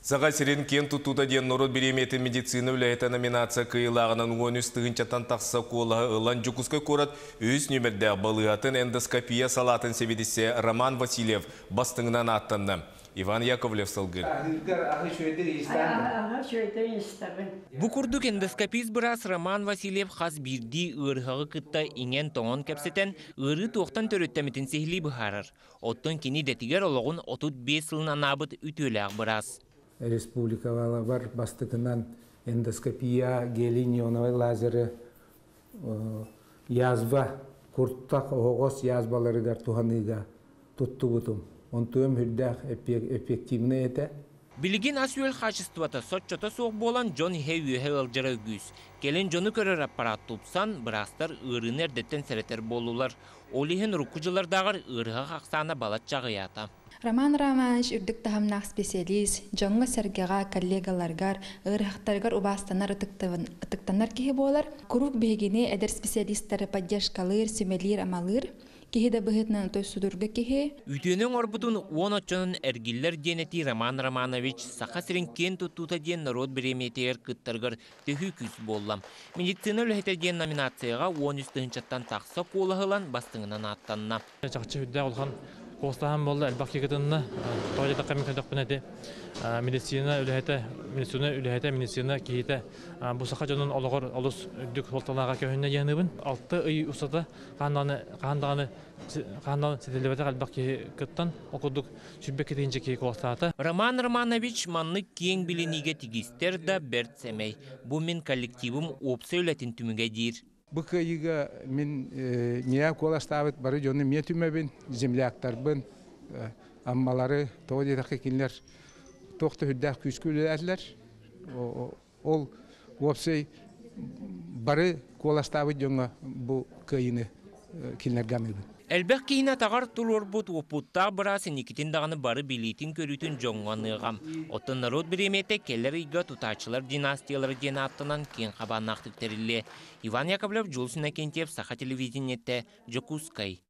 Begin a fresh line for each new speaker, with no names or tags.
Саға сирен кен тұтуда ден нұрыт береметі медицина үләйті номинация кыйлағынан уон үстігінчаттан тақса қолығы ұлан жүкізгі көрат өз нөмірді балығатын эндоскопия салатын себедісе Роман Васильев бастыңынан аттанды. Иван Яковлев сылғыр. Бұ күрдік эндоскопиз бұрас Роман Васильев қаз бірді ұрғығы күтті инген тоңын кәпсетен ұры тоқтан төреттеметін сехлі бұхарыр. Оттың кені дәтігер олығын 35 сылынан абыт үтіләғ бұрас.
Республикалар бар бастығынан эндоскопия, гелинионовый лазері, язба, күрттақ оғыз язбаларыдар туғаныға тұтты бұтым. Онтуым хүрдәқ эффективны еті.
Билигин асуэл хачествата сотчота соқ болан Джон Хейві хейлджара үгіз. Келен жоны көрер аппарат тұпсан, бірастар ұрын әрдеттен сәретер болулар. Олихен руккучылардағыр ұрыға қақсана балат жағыята.
Роман Романович үрдік тахамнақ специалист, жоңғы сәргеға коллегаларгар, ұрықтаргар убастанар ытықтанар кеге болар. Күрік бейгіне әдір специалисттары поддержкалыр, сөмелер амалыр. Кеге бұғытнан той судырғы кеге.
Үтенің орбутын 10 әргілер денеті Роман Романович сақа сірін кен тұттута ден народ біреметер күттарғыр төхі күз боллам. Медицина үләйті ден номинацияға 13 чаттан тақса қолығылан бастыңынан аттанна.
Қостаған болды әлбақ кекетінні, тоғайда қамын қайдақ бұнады. Медицина кейті бұсақа жонын олығыр олыс үдік солталаға көхінне еңібін. 6 үй ұсады қағандағаны сетелебеті әлбақ кекеттен оқыдық сүрбек кетейінше кейі қостағаты.
Роман Романович манны кең білінеге тегістер да бәрт сәмей. Бұл мен коллективім опсы өләтін түміге дейір.
Бұл күйігі мен нея қоластабыт бары жоны мен түмебін, земляқтарбын, аммалары тоғыдетақы кенлер тоқты хүрдәқ күскілі әділер. Ол опсай бары қоластабыт жоңа бұл күйіні кенлер гамебін.
Әлбәқ кейіне тағар тұлыр бұт опутта бұрасы Никитин дағаны бары билейтін көрітін жоңғанығам. Оттын народ біреметі келер үйгі тұтачылар династиялары дені аттынан кен қабан ақтық тәрілі. Иван Яковлев, Жулсина Кентьев, Саха телевизионетті, Жокускай.